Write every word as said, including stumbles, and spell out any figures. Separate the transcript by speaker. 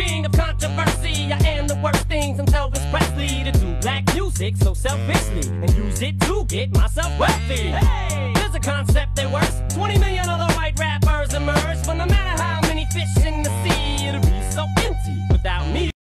Speaker 1: king of controversy. I am the worst thing since Elvis Presley to do black music so selfishly and use it to get myself wealthy. Hey, there's a concept that works. twenty million other white rappers emerge.